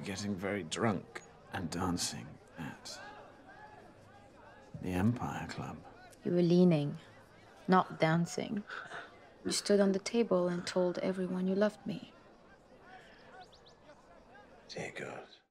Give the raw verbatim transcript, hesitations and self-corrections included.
getting very drunk and dancing at the Empire Club. You were leaning, not dancing. You stood on the table and told everyone you loved me. Dear God.